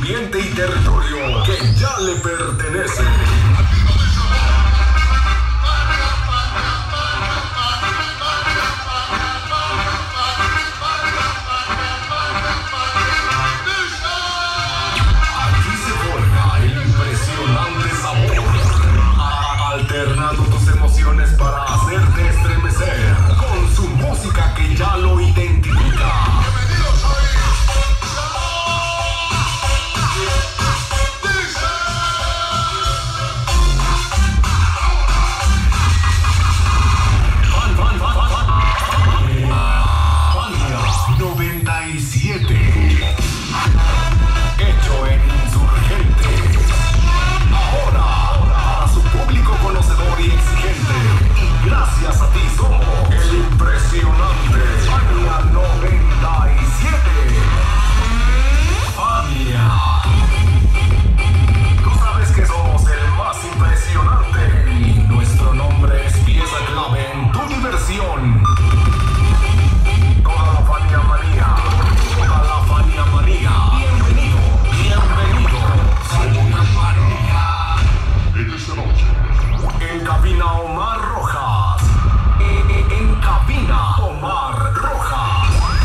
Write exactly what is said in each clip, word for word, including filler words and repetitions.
ambiente y territorio que ya le pertenece. Aquí se forja el impresionante sabor, alternando tus emociones para hacerte estremecer con su música que ya lo identifica. noventa y siete, hecho en Insurgentes. Ahora, a su público conocedor y exigente, y gracias a ti somos el impresionante Fania noventa y siete. Fania, tú sabes que somos el más impresionante y nuestro nombre es pieza clave en tu diversión. Toda la Fania manía, toda la Fania manía. Bienvenido, bienvenido. Fania manía. En esta noche, en cabina Omar Rojas. En, en cabina Omar Rojas.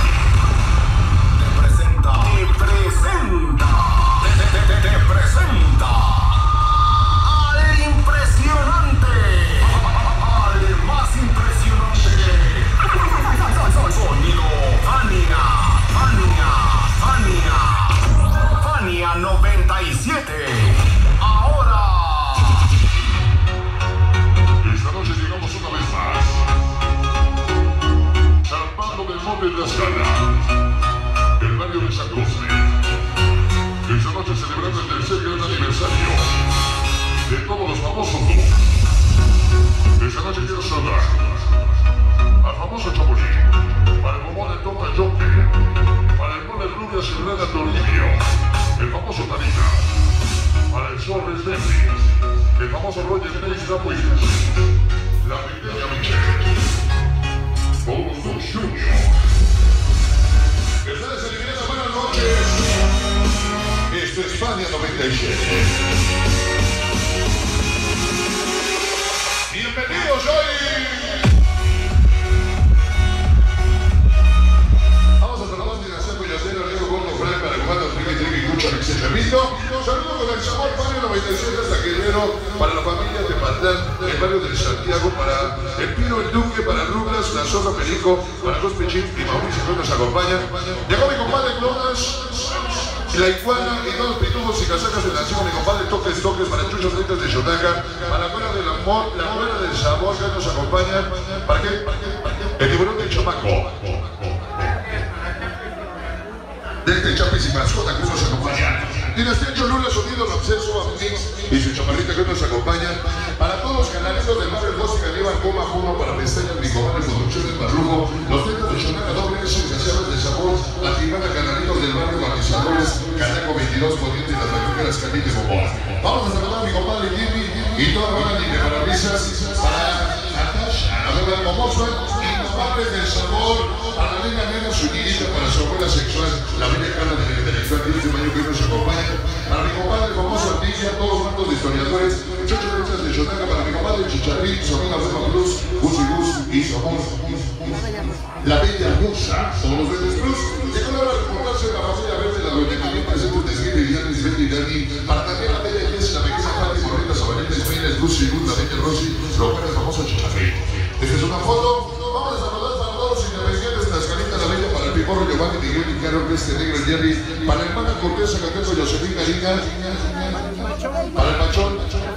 Te presenta, te presenta, te, te, te, te presenta al impresionante, al más impresionante. Sonido Fania, Fania, Fania, Fania noventa y siete. Ahora. Esta noche llegamos una vez más, zarpando del Monte de la Escala, el barrio de San José. Esta noche celebrando el tercer gran aniversario de todos los famosos. Esta noche quiero saludar al famoso Chapulín, para el bombón de Topa Jockey, para el mole Rubia Serrana Toribio, el famoso Tarina, para el Sorres Dempsey, el famoso Roger Mace Rapuiz, la pequeña Michelle, Boulos Junior. Ustedes se dividen, buenas noches. Esto es Fania noventa y siete. Bienvenidos hoy. Saludo con el sabor Fania noventa y siete hasta Guerrero, para la familia de Patán, el barrio de Santiago, para el Pino, el Duque, para Rublas, la Zorra Perico, para los Pechín y Mauricio que nos acompañan. Llegó mi compadre Clonas, la Iguana y todos los pitujos y casacas de nación, mi compadre Toques Toques, para Chuchos Fritas de Xonaca, para la Cuera del Amor, la Cuera del Sabor que nos acompañan. ¿Para qué? El tiburón del Chamaco. Desde Chapis y Mascota que nos acompaña. Dinastía Cholula, sonido, obseso, Amnix y su chaparrita que nos acompañan. Para todos los canalitos del barrio Dos y Caníbal, Coma, Juno, para Pestañas, Micobal, Producciones, Barrujo, los centros de Xonaca, Doble S, Gaseadas de Sabor, la Tirana, canalitos del barrio, Matizadores, Canaco veintidós, Poniente y las Mayoqueras, Canite, Boboa. Vamos a saludar a mi compadre Jimmy y toda la banda de Parabrisas, para Natasha, la banda de Momosa, y compadres del Sabor, para la Reina Nena, su niñita, para su abuela sexual, la bella cara del intelectual diez de mayo que nos acompaña. Para mi compadre famoso Artilla, todos los bandos de historiadores, Chocho Rechas de Xonaca, para mi compadre Chicharrín, Somina Roma Plus, Gus y Gus, y somos la Bella Rosa, todos los Verdes Plus. Llegó la hora de reportarse la familia verde, la doña que bien presente de Esquina y Yanis, Betty y Dani, para también la Bella Jess, la pequeña Patti, Morrita, Sabaneta, Ismael, Gus y Gus, la Bella Rossi, lo que es el famoso Chicharrín. Esta es una foto. Vamos a saludar para todos los independientes de la Escalita, la Bella, para el Piporro, Giovanni, Miguel y Carol, Este Negro, el Jerry, para el hermana Cortés, Zacateco, Josefina Garina, para el Machón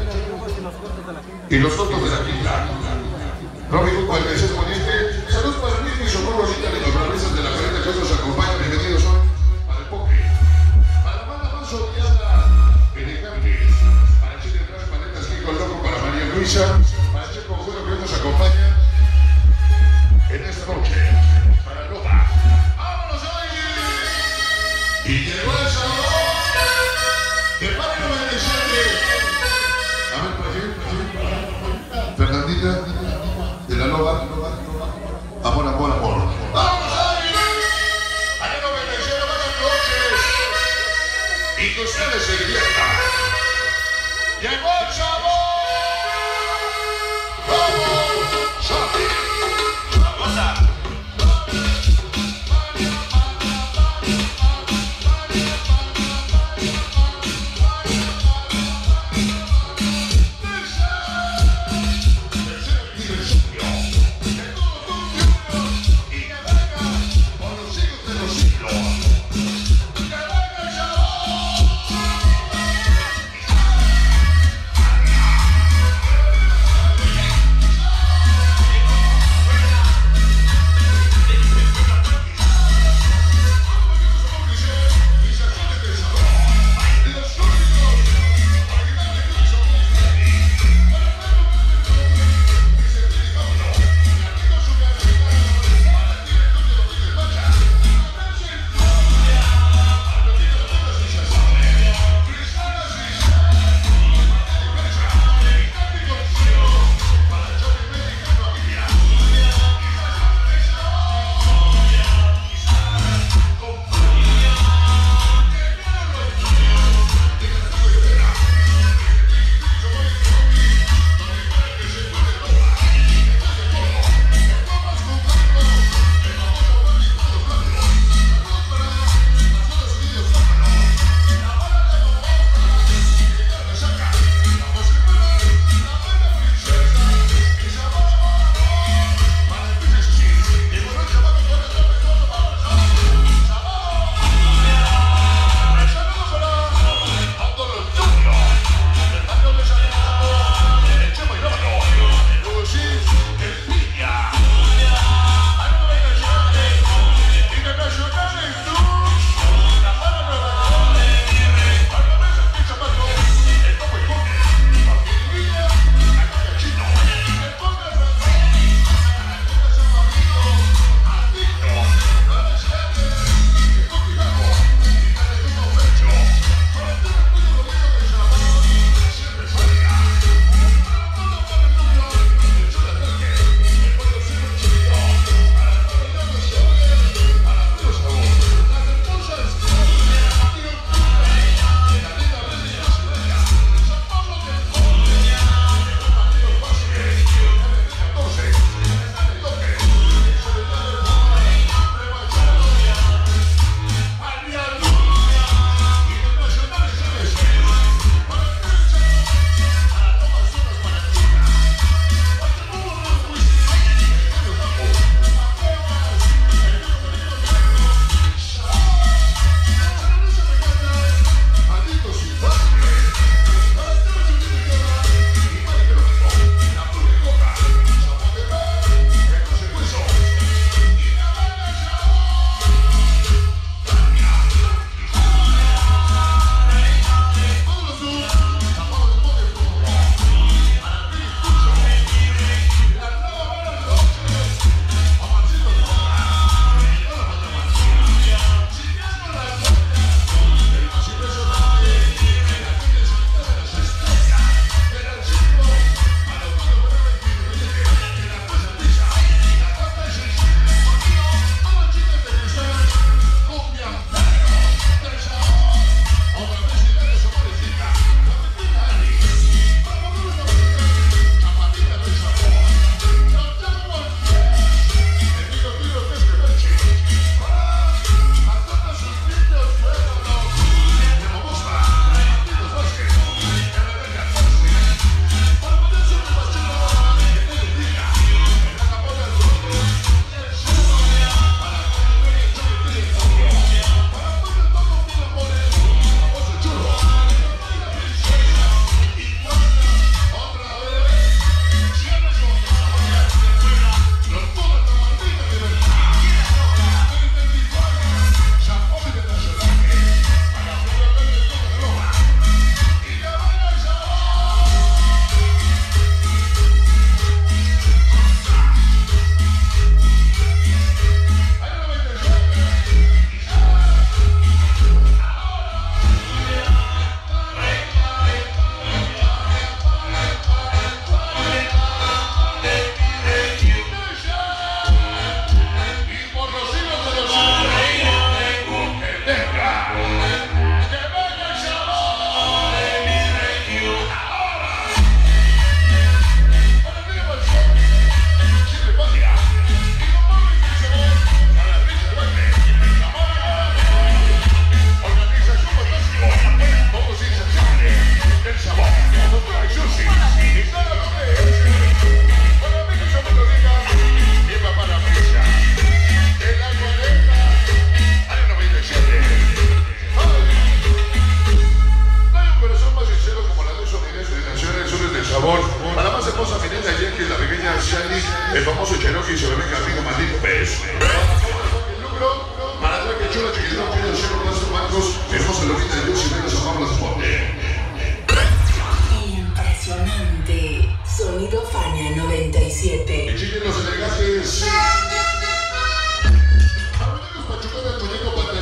y los otros de la Quinta. Robin cuarenta y seis Poniente. Salud para mí y Socorro Rita de los Bravesas de la cuarenta que nos acompañan. Bienvenidos hoy para el Poke. Para la banda más odiada en el Campes. Para Chile Trash, Paletas, Kiko Loco, para María Luisa. Para Che Conjuro que nos acompaña en esta noche. Para Loba. ¡Vámonos hoy! Y llegó el sabor de Fania noventa y siete. A ver, por aquí. Fernandita de la Loba.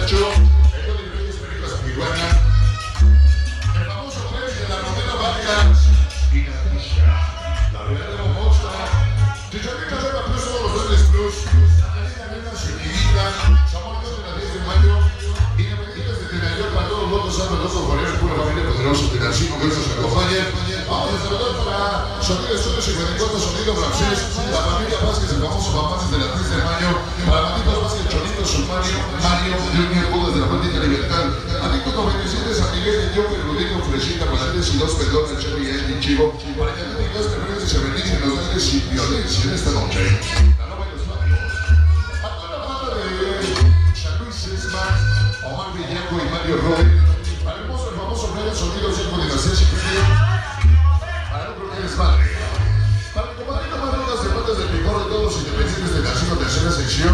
Cacho, el Tony Reyes, Películas Tijuana, el famoso Pérez de la Romera Vargas y la Tisha, la Real de Momosta, Chicharrita Reba Plus, todos los Verdes Plus, Analina Arena, Chiquitita, Samuel Dios de la diez de mayo, Independientes de Tenayol para todos los votos, Santos, los Guardianes, pura familia poderosa de Narcimo, que nos acompaña. Vamos a saludar para Sonido Estudio cincuenta y cuatro, Sonido Ramsés, la familia Vázquez, el famoso papá desde la tres de mayo, para Matitos Vázquez, Chonito, Sumario, Mario, Junior, Budas de la Pandita Libertad, Antícoto veintisiete, San Miguel, el Joker, Rodrigo, Freshita, para tres y dos, Perdón, el Cherry, el Chivo, para que te digas preferencias se bendiga en los grandes sin violencia en esta noche. La Nova de los Labios. A toda la banda de San Luis Sesma, Omar Villaco y Mario Robert, para el hermoso, el famoso Real Sonido cinco de la C S P. Para no creo que eres padre. Para el comandante más dudas de bandas del picor de todos los independientes de Narcimo, tercera sección.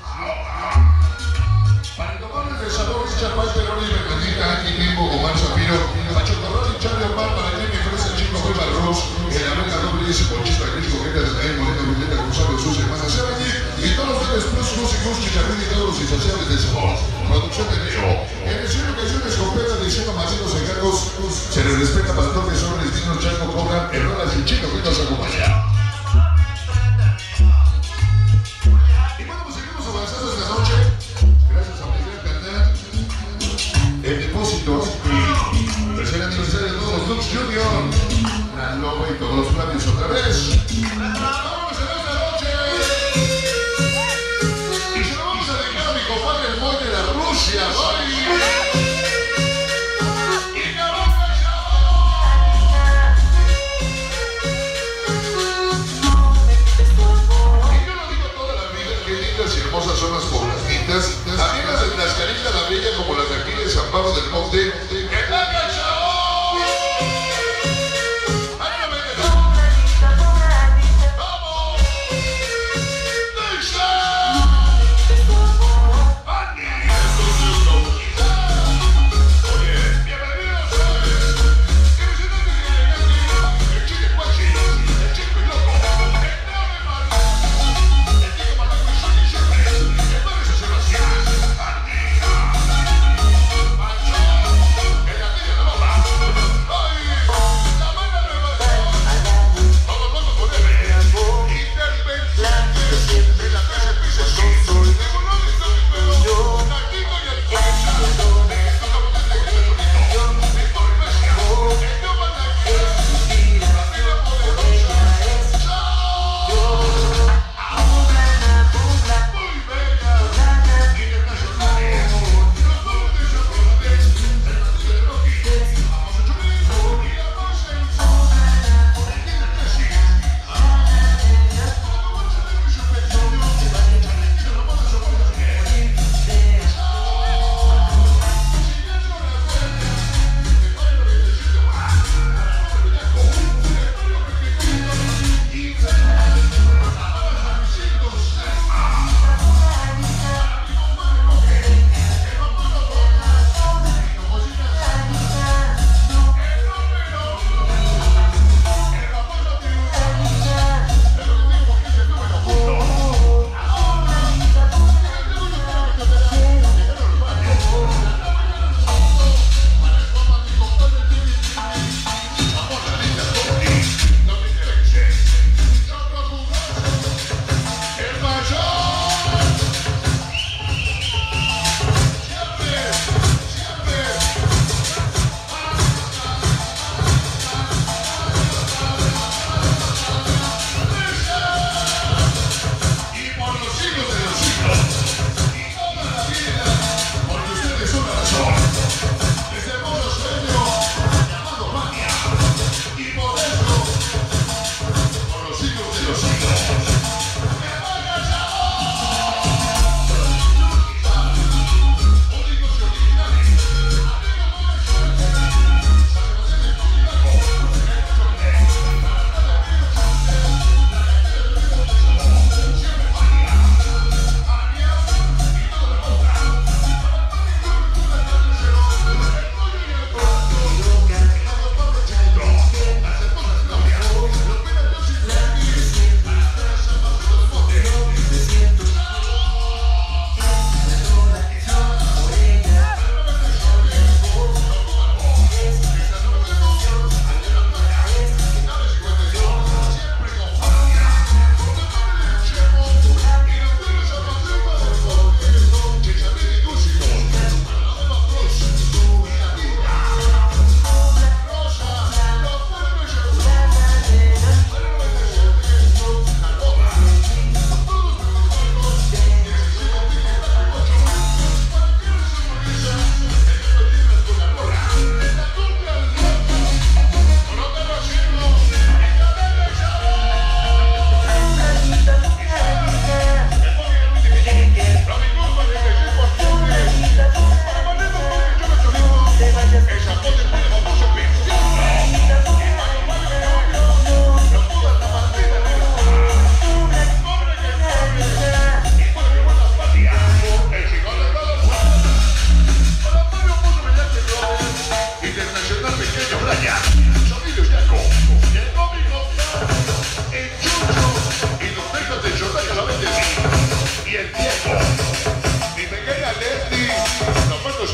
Para el comandante de Salón, Richard Walter, Oliver, Bendita, Angie, Timbo, Omar Zapiro, Pacho Corral y Charlie Omar, para Jimmy Fresa, Chico, Juan Barros, el América Doble y ese Ponchito, el Crítico, Gente de Nael, Moreno, Violeta, Cruzado, sus hermanas, Sergi, y todos los días Plus, Cruz y Cruz, Chicharrín y todos los insaciables del sabor. Producción de Neo. En el cielo canciones con Pedro diciendo marinos encargos, se les respeta para todos los hombres dignos, Chaco, Cobra, Errolas y Chino, que nos acompaña. Y bueno, pues seguimos avanzando esta noche. Gracias a Miguel Cantán. El depósito y tercer aniversario de todos los Lux Junior. La Loba y todos los planes otra vez. ¡Vamos en esta noche! Y se lo vamos a dejar a mi compadre el Moy de la Rusia, Boy. Hermosas son las poblanitas, también las de Tlaxcalita la Bella, como las de aquí de San Pablo del Monte. ¡Que taca, chavo! ¡Ay, no me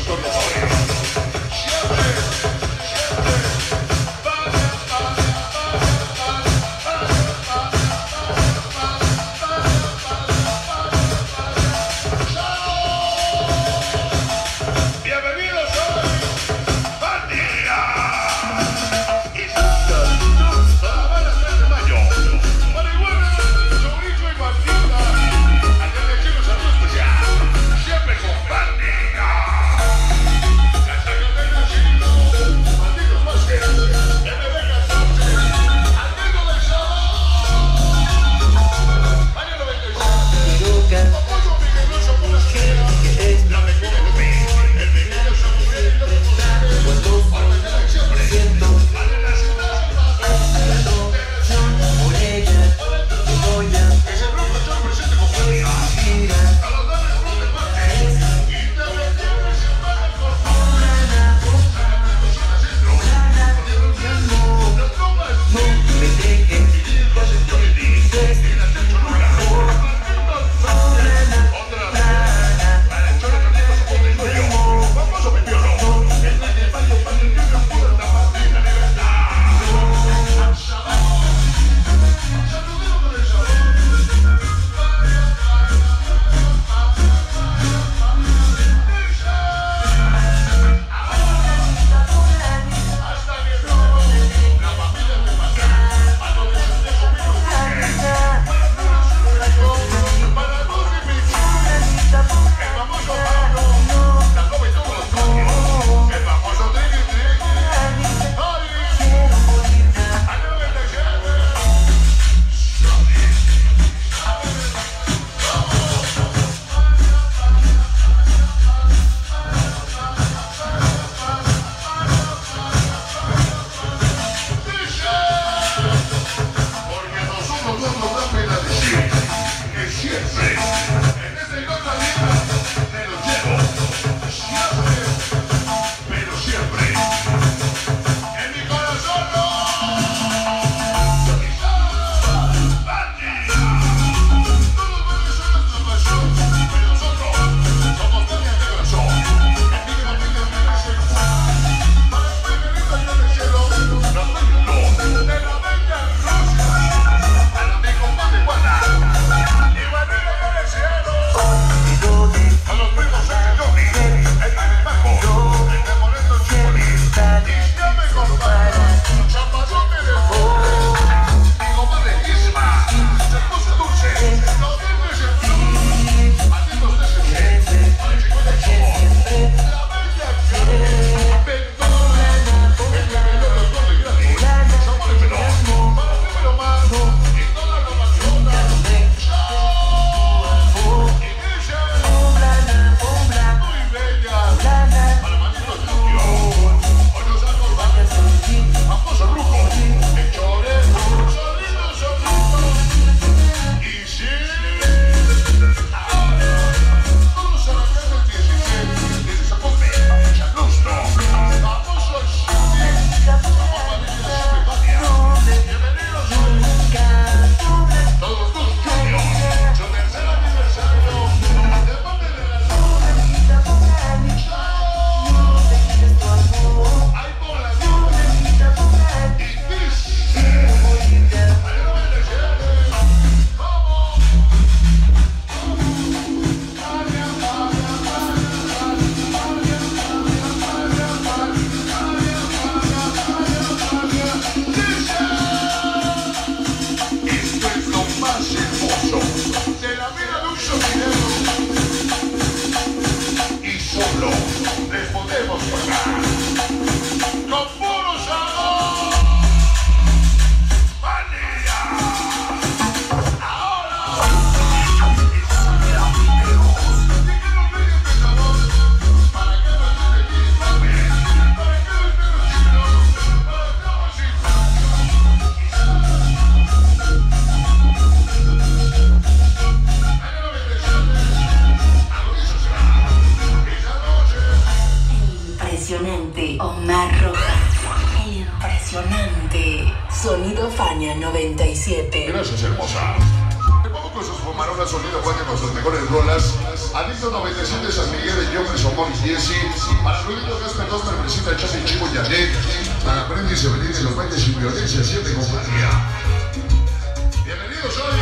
doctor Lomori. Sonido Fania noventa y siete. Gracias, hermosa. Te pongo con sus fumarolas, sonido Juan con sus mejores rolas. Adicto noventa y siete San Miguel de Jofres, Omar y Jesse. Para Luisito Gasper dos, Mermesita, Chasi, Chico, Yanet. Para Aprendiz y se venir en los bailes sin violencia, siete compañía. Bienvenidos hoy.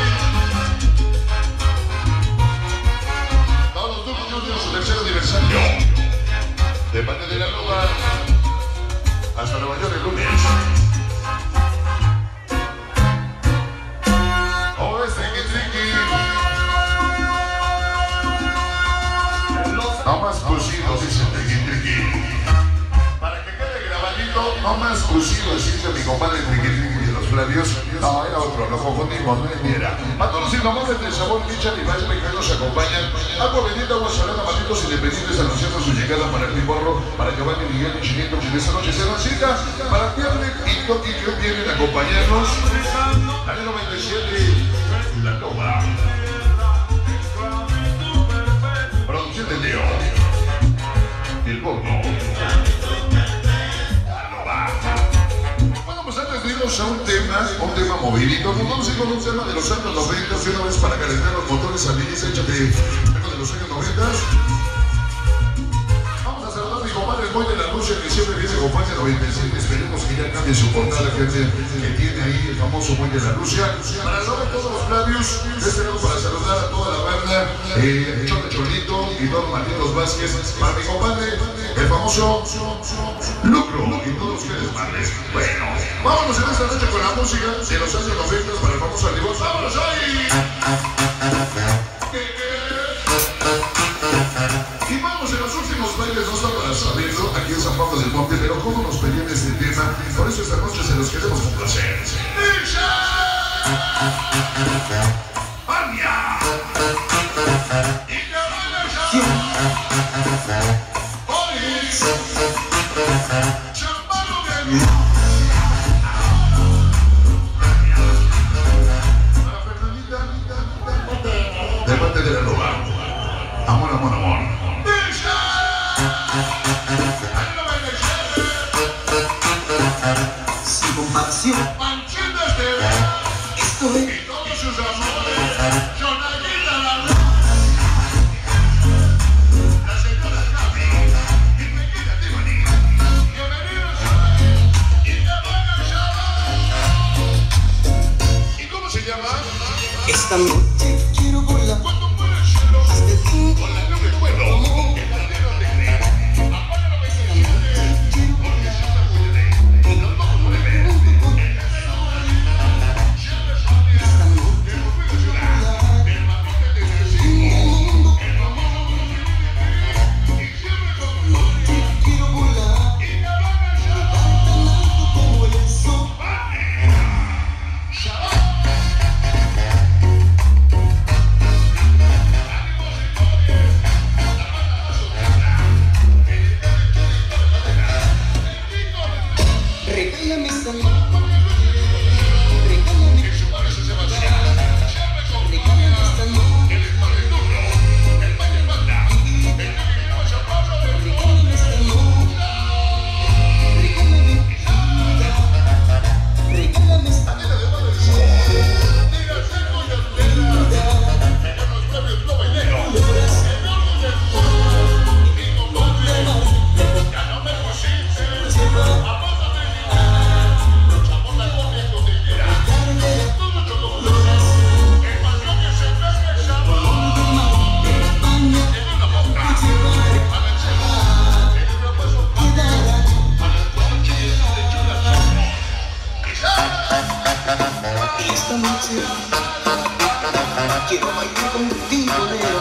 Todos los grupos de su tercer aniversario. De parte de la Loba hasta Nueva York el lunes. Oh, es triqui triqui. No más cocidos, dice triqui triqui. Para que quede grabadito, no más cocidos, dice mi compadre triqui triqui de los Flavios. No, era otro, lo confundimos, no era. A todos los innovables del sabor, Michan y Valle que nos acompañan. Agua bendita, agua salada, malditos independientes anunciando su llegada para el Piporro, para Giovanni Miguel y Chinito, que esta noche se nos cita, para Pierre y Toki que hoy vienen a acompañarnos. Año noventa y siete, La Loba. Producción de Leo. El Bono. La Loba. Bueno, pues antes de irnos a un tema, un tema movidito, nos vamos a ir con un tema de los años noventa, y una vez para calentar los motores, amigos, échate tema de los años noventa. Vamos a saludar a mi compadre Moy de la Lucha, que siempre viene acompaña a noventa y siete. Esperemos que ya cambie su portada, que, que tiene ahí el famoso Moy de la Lucha. Para saludar a todos los Flavios, este lado para saludar a toda la banda, eh, Chota Cholito y Don Marquitos Vázquez. Para mi compadre, el famoso Lucro y todos ustedes madres. Bueno, vámonos en esta noche con la música de los años noventa para el famoso Alibón. ¡Vámonos ahí! Y vamos en los últimos bailes, no está para saberlo, aquí en San Pablo del Monte, pero cómo nos pedían este tema, por eso esta noche se los queremos complacer. ¡Misha! ¡Ania! ¡Y que vaya ya! ¡Oye! ¡Champano de mí! Para Fernandita, de parte de la Loba. Amor, amor, amor. Sin compasión, Manchitas de ver. estoy Y todos sus amores. Jonathan la Loba. La señora Gaby. Y pequeña Tiffany. Bienvenidos a y que vayan ya. ¿Y cómo se llama? esta noche quiero volar Cuando muere el cielo. hasta el fin. Con la nube vuelo. En la tierra te cree. Apaga la veintisiete. Porque si se puede. Y los ojos pueden ver. Esta noche quiero volar tan alto como el sol. Regálame esta noche, regálame, regálame esta noche, regálame esta noche, regálame vida, regálame esta noche, esta noche quiero bailar contigo, Leo.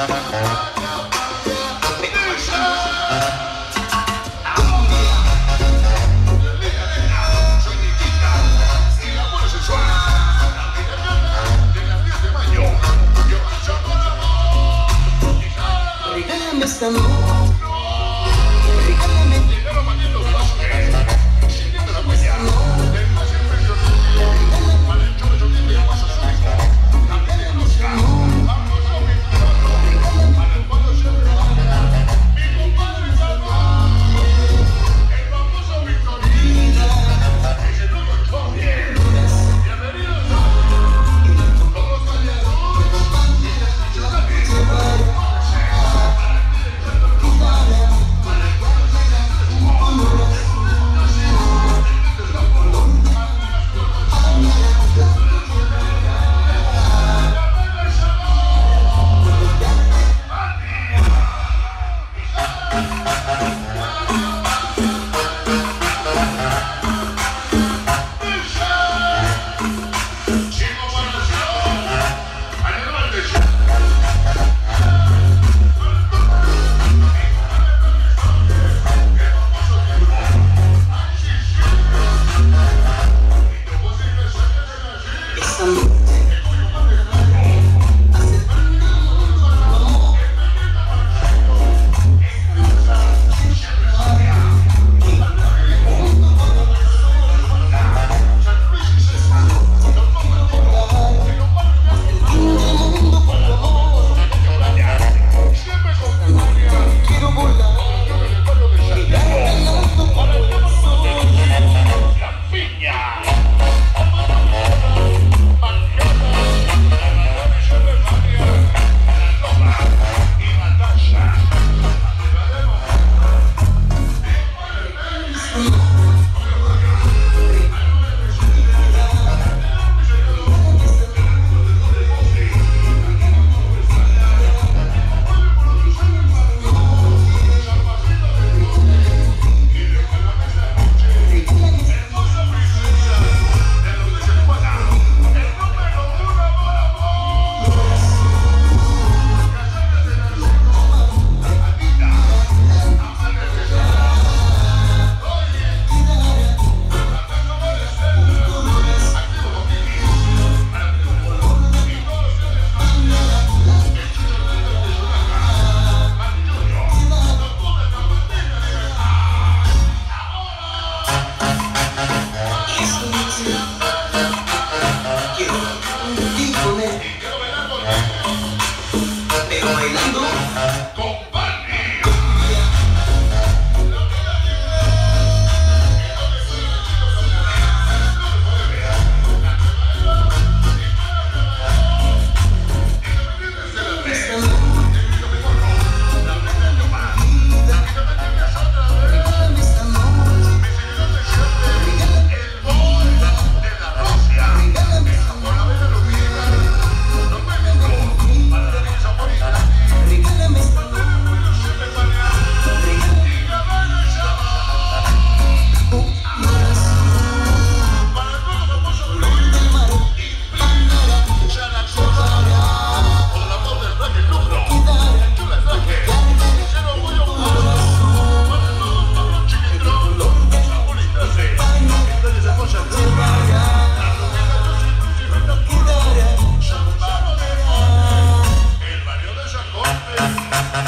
Regálame esta noche, regálame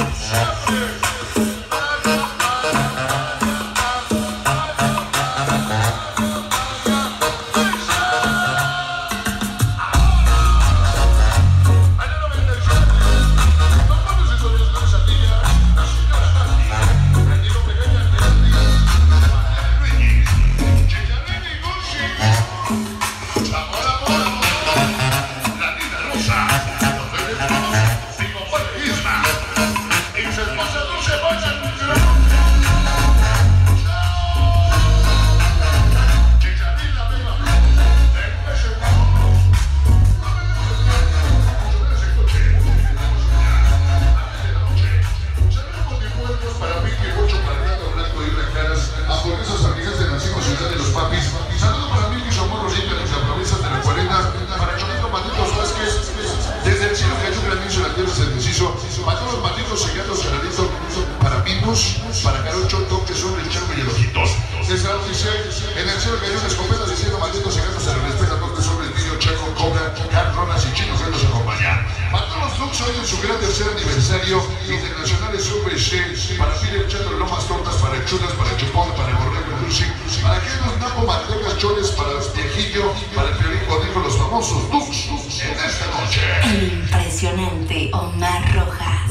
Para Carocho, Toque, Sobre, el Chango y el Ojitos. Desde la dice, en el cielo cayó una escopeta diciendo malditos cigarros se le respeta, Toque, Sobre, el Niño, Chango, Cobra, Car, Ronas y Chinos que nos acompañan. Para todos los Dux hoy en su gran tercer aniversario internacional de Super Shea, para Peter, Chato, Lomas, Tortas, para el Chulas, para el Chupón, para el Borrego, el Dulce, para que los Napo, Mantecas, Choles, para los Viejillo, para el Piolín Codijo, los famosos Dux, en esta noche. El impresionante Omar Rojas.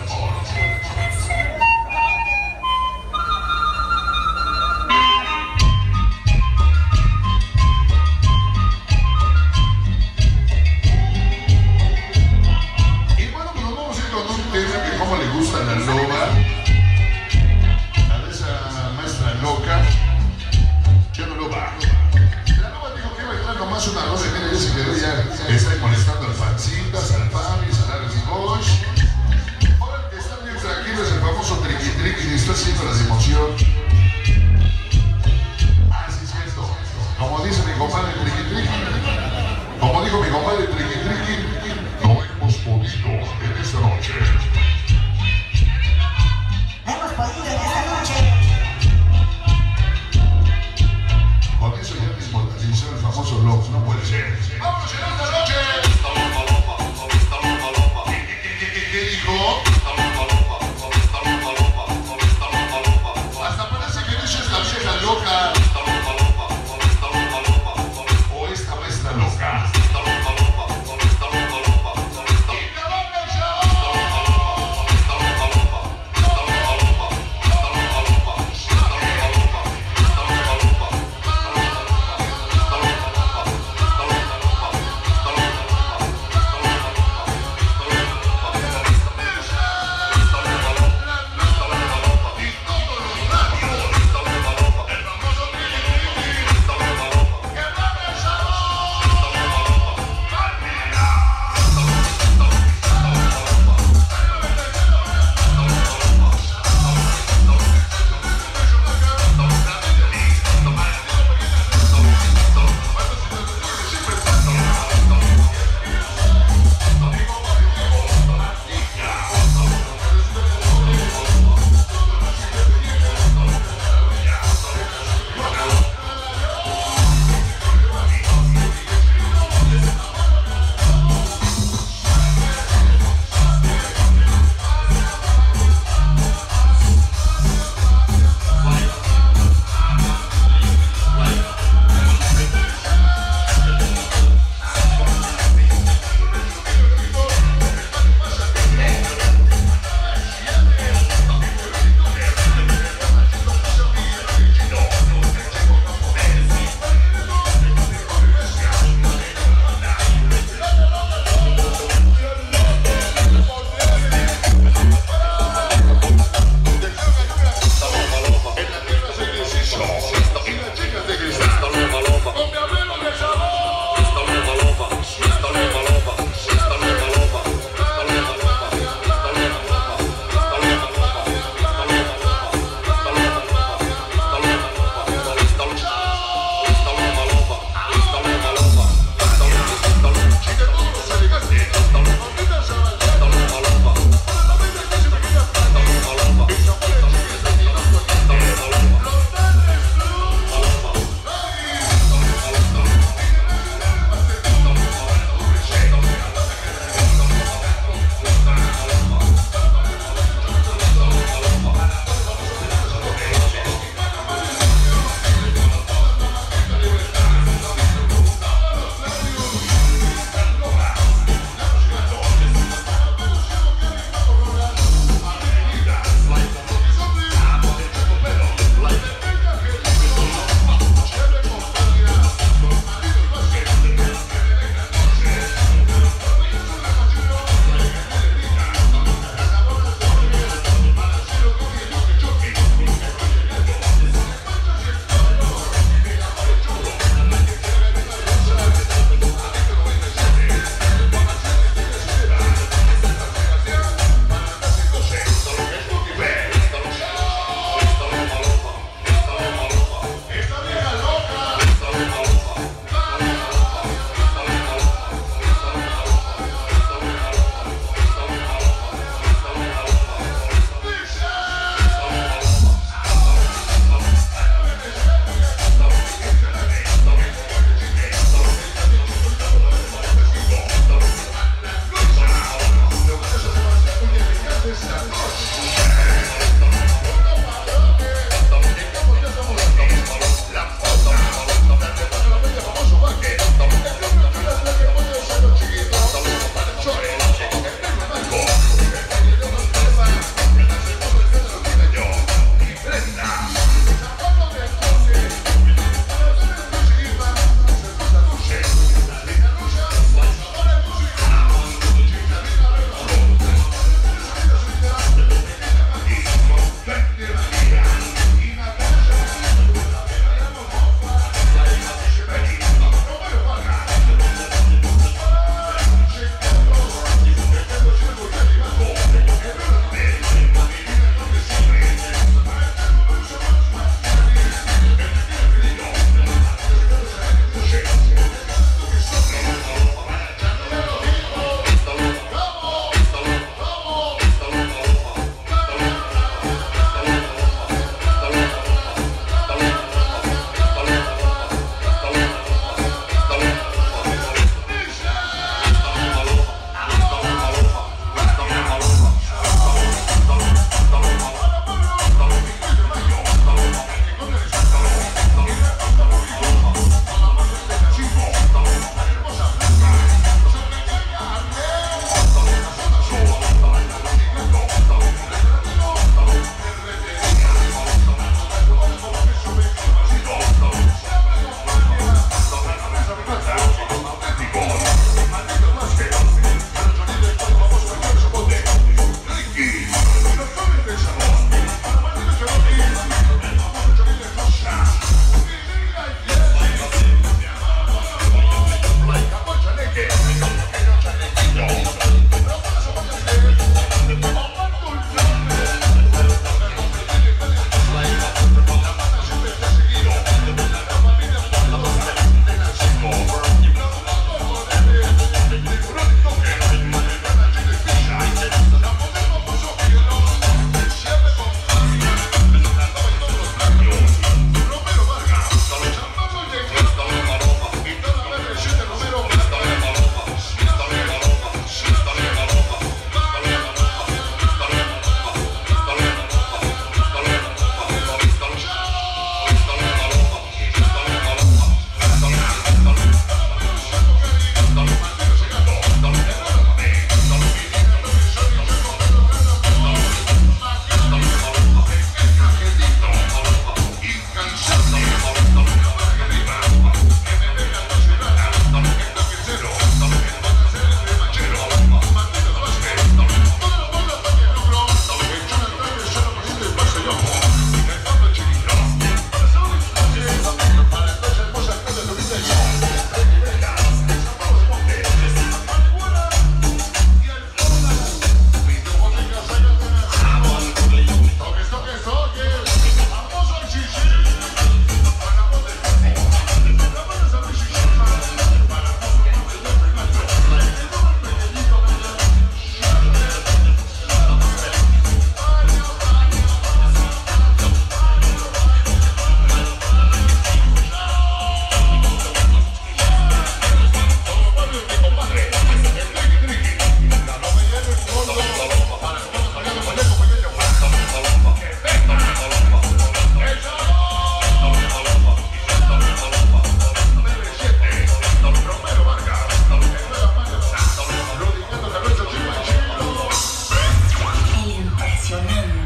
La loba, a esa maestra loca, ya no loba. La loba dijo que iba a entrar nomás una rosa y mira, ya se quedó, ya está molestando al Fancitas, al Fabi, a Larry Bosch. Ahora que están bien tranquilos, el famoso Triqui Triqui y está haciendo la emoción. Ah, sí, es cierto. Como dice mi compadre Triqui Triqui, como dijo mi compadre Triqui Triqui, no hemos podido en esta noche. Hemos podido en esta noche. Con eso ya mismo inició el famoso blog, no puede ser. ¡Vamos en esta noche! ¿Qué, qué, qué, qué dijo? Hasta parece que ella es la vieja loca. O esta maestra loca.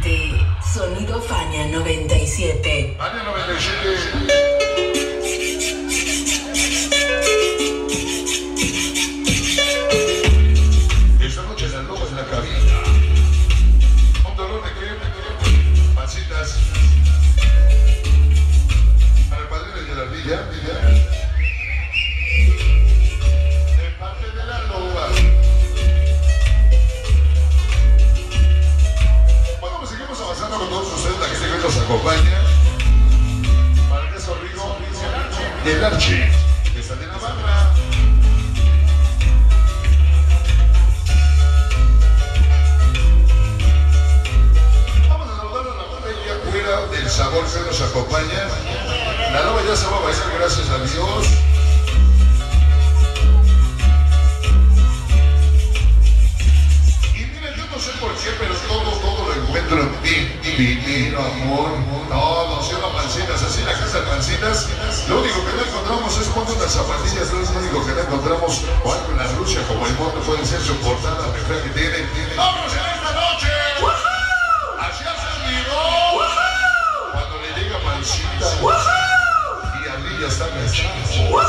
impresionante. Sonido Fania noventa y siete. Fania noventa y siete. Esta noche las lobas en la cabina. Un dolor de crema, pancitas. Para el padrino de la ardilla, de parte de la loba. Bueno, pues seguimos avanzando con todos ustedes, la gente que nos acompaña. Para el caso Rigo, el Archi, que está de Navarra. Vamos a saludar a la botella fuera del sabor que nos acompaña. La loba ya se va a bailar, gracias a Dios. Y mira, yo no sé por qué, pero todo, todo lo encuentro divino, amor, todo, si una pancitas, así la casa de pancitas. Lo único que no encontramos es cuando unas zapatillas, no es lo único que no encontramos, o algo en la Rusia, como el mundo puede ser su portada, la fea que tiene. ¡Vámonos en esta noche! ¡Así hace el video! Cuando le llega pancita. Y ardilla está cansada.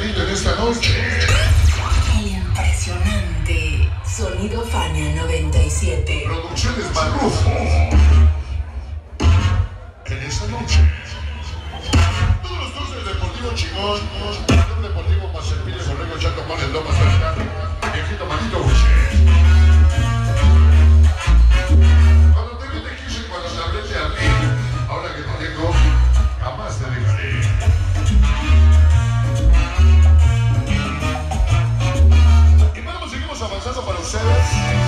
Miguelito en esta noche. El impresionante Sonido Fania noventa y siete. Producciones Marrufo. En esta noche. Todos los dulces deportivos chingón. Club Deportivo Mazepillo, Borrego, Chato, Juan, el Loma, Cerca. Viejito, manito, buche. Cuando te vi te quise, cuando te hablé te hablé. Ahora que te tengo, jamás te dejaré. Y bueno, seguimos avanzando para ustedes.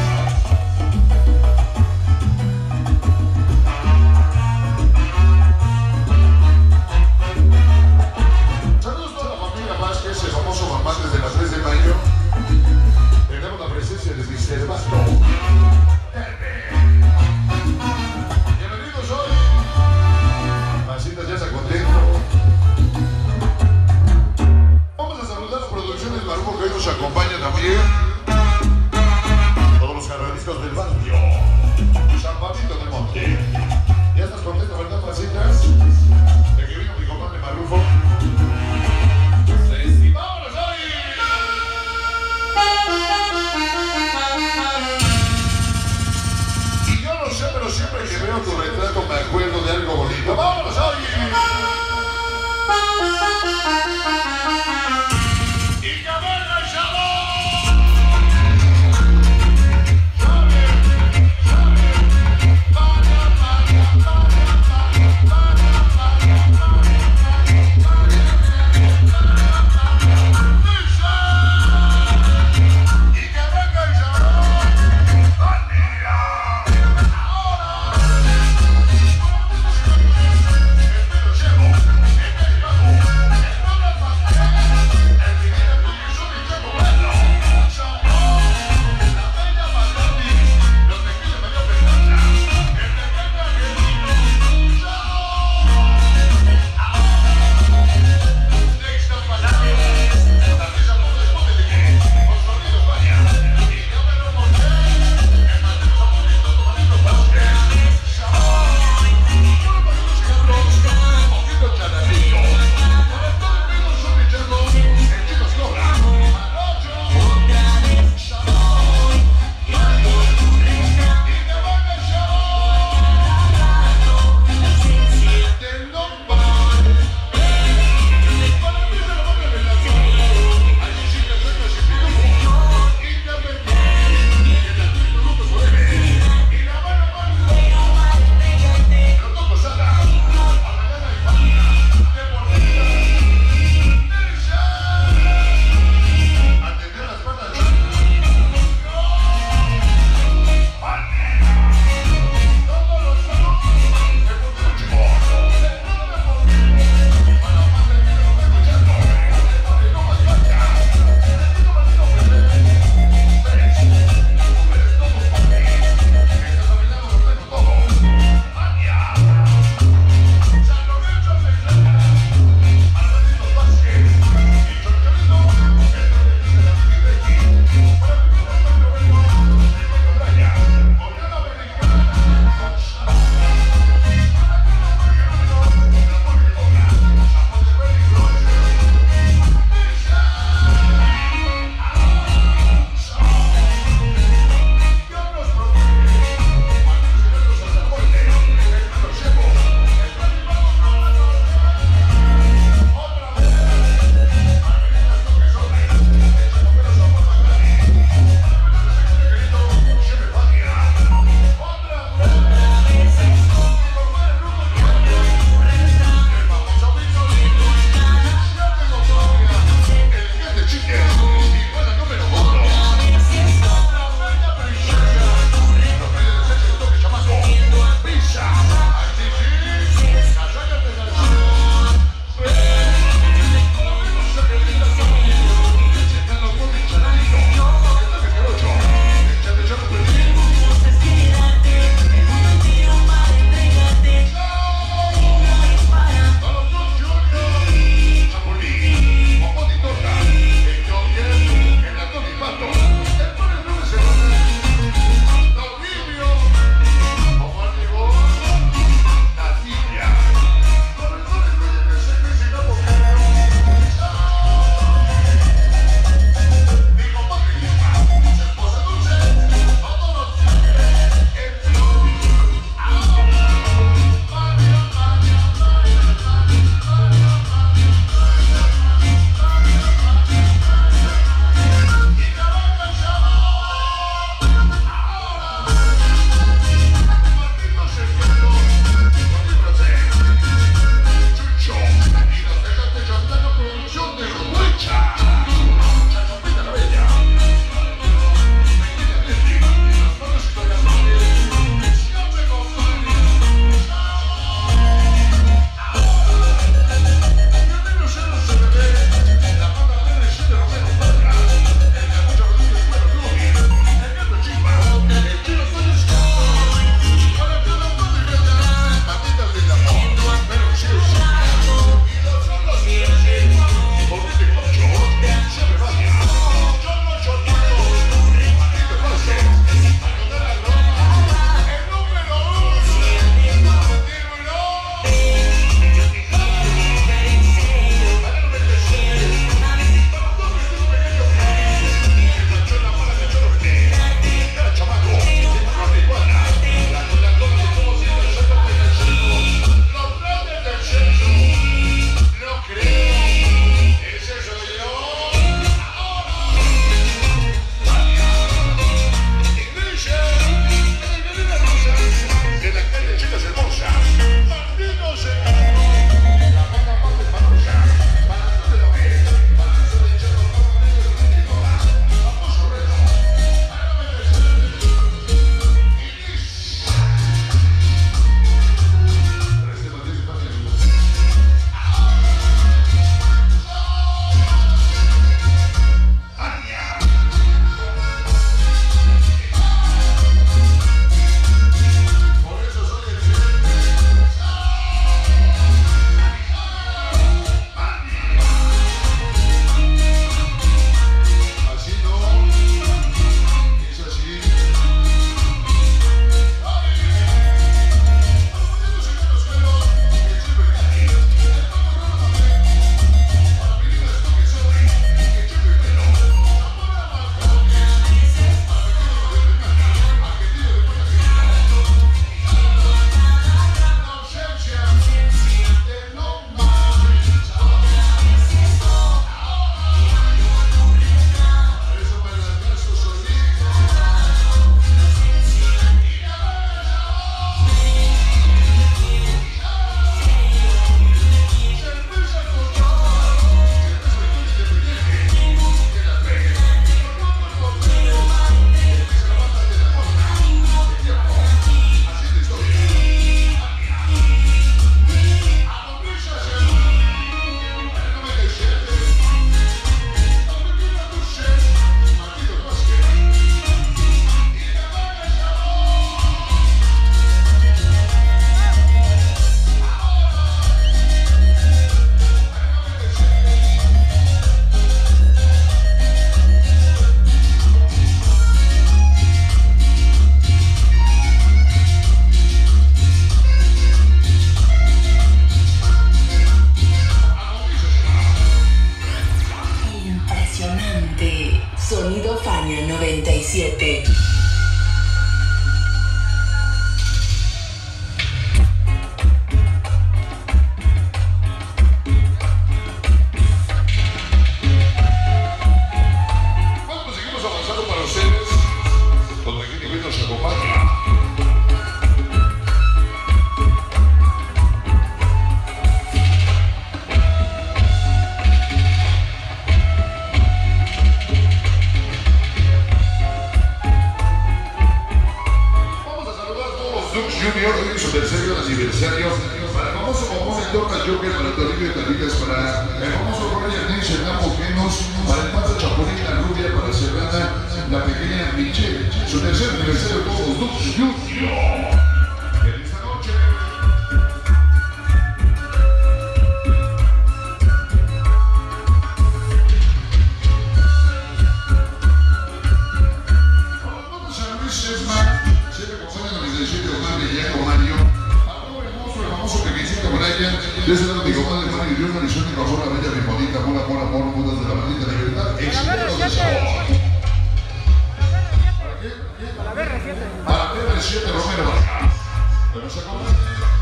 Saludos a toda la familia Vázquez, el famoso mamá desde las tres de mayo. Tenemos la presencia de mister Basto. Bienvenidos hoy. Masitas ya está contento. Vamos a saludar a Producciones Marrufo que hoy nos acompaña también. Todos los carnalitos del barrio. San Pablito del Monte. ¿Ya estás contento, verdad, Masitas? De que vino mi compadre Marrufo. Sí, ¡vámonos hoy! Y yo no sé, pero siempre que veo tu retrato me acuerdo de algo bonito. ¡Vámonos hoy! ¡Y que venga el sabor! Sonido Fania noventa y siete. Bueno, pues seguimos avanzando para ustedes. Donde aquí te nos acompaña. Junior en su tercer aniversario para el famoso Momón en Torta Joker, para Toribio y Talitas, para el famoso Roger Nation, Napo Genos, para el Pato Chapulín, la Rubia, para Serrana, la pequeña Michelle, su tercer aniversario todos Dux Junior. En esta noche San Luis Sesma, siempre acompañan a mis diecisiete Omar y Yaco Mario, a todo el monstruo, el famoso Pequeñito Brian, de ese lado mi comadre Mario y Dios, Marisol, mi favor, la bella, mi bonita, amor, amor, amor, mudas de la maldita libertad, expertos de sabor. ¿Para qué? Para ver reciente. Para T R siete Romero Baja. Pero se acompaña.